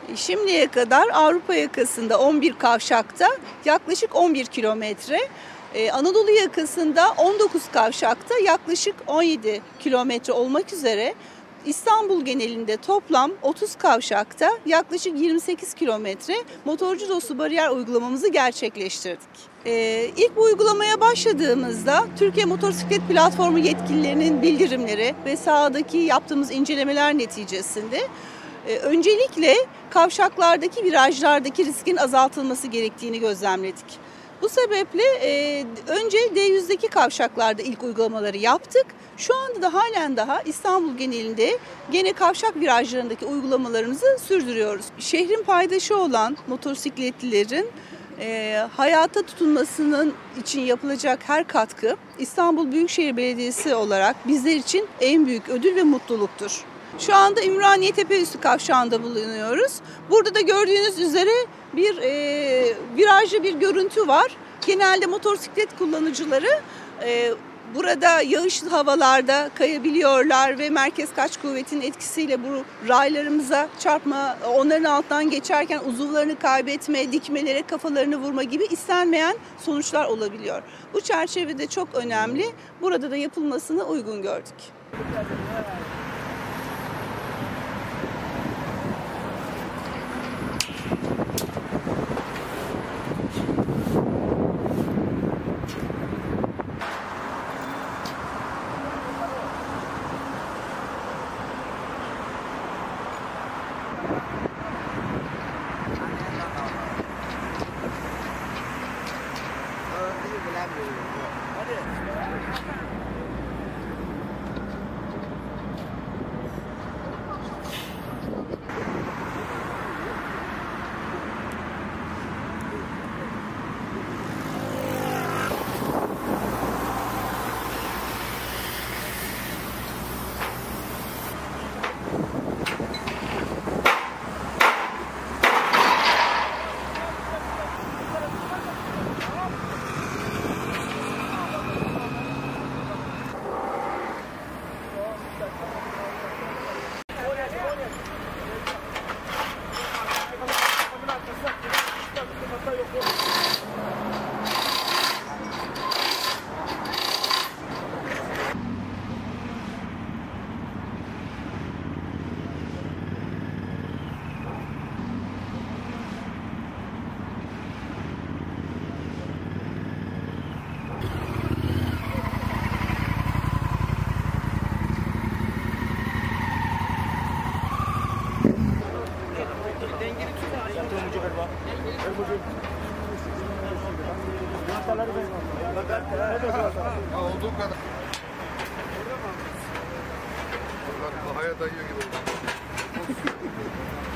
Şimdiye kadar Avrupa yakasında 11 kavşakta yaklaşık 11 kilometre, Anadolu yakasında 19 kavşakta yaklaşık 17 kilometre olmak üzere İstanbul genelinde toplam 30 kavşakta yaklaşık 28 kilometre motorcu dostu bariyer uygulamamızı gerçekleştirdik. İlk bu uygulamaya başladığımızda Türkiye Motosiklet Platformu yetkililerinin bildirimleri ve sahadaki yaptığımız incelemeler neticesinde öncelikle kavşaklardaki virajlardaki riskin azaltılması gerektiğini gözlemledik. Bu sebeple önce D100'deki kavşaklarda ilk uygulamaları yaptık. Şu anda da halen daha İstanbul genelinde gene kavşak virajlarındaki uygulamalarımızı sürdürüyoruz. Şehrin paydaşı olan motosikletlilerin hayata tutunmasının için yapılacak her katkı İstanbul Büyükşehir Belediyesi olarak bizler için en büyük ödül ve mutluluktur. Şu anda Ümraniye Tepeüstü kavşağında bulunuyoruz. Burada da gördüğünüz üzere bir virajlı bir görüntü var. Genelde motosiklet kullanıcıları burada yağışlı havalarda kayabiliyorlar ve merkez kaç kuvvetinin etkisiyle bu raylarımıza çarpma, onların altından geçerken uzuvlarını kaybetme, dikmelere kafalarını vurma gibi istenmeyen sonuçlar olabiliyor. Bu çerçevede çok önemli. Burada da yapılmasını uygun gördük. Olduğu kadar. Kafaya dayıyor gibi oldu.